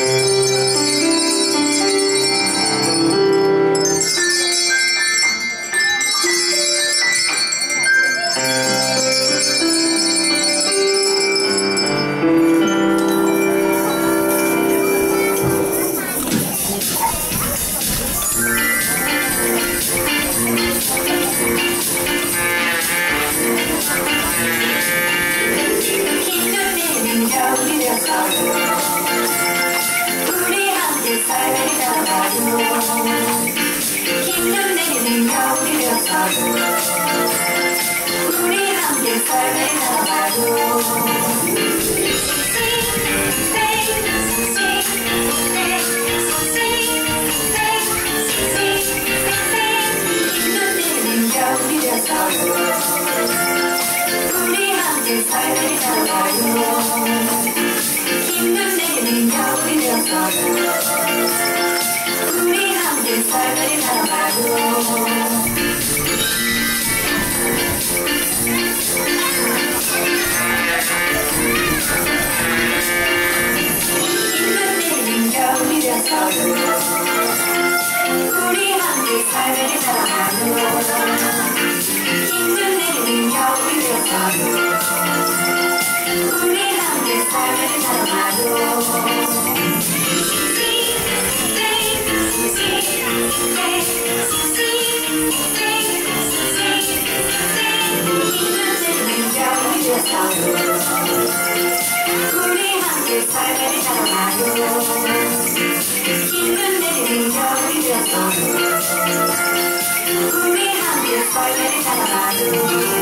우리 함께 살아가요. 힘좀 내는 겨울이 되었어요. 우리 함께 살아가요. 우리 함께 살아가요. 힘좀 내는 겨울이 되었어요. 우리 함께 살아가요. 힘좀 내는 겨울이 되었어요. 우리 함께 살아가요. 힘좀 내는 겨울이 되었어요. 우리 함께 살아가요. 우리 함께 살아가요. 힘좀 내는 겨울이 되었어요. 우리 함께 살아가요.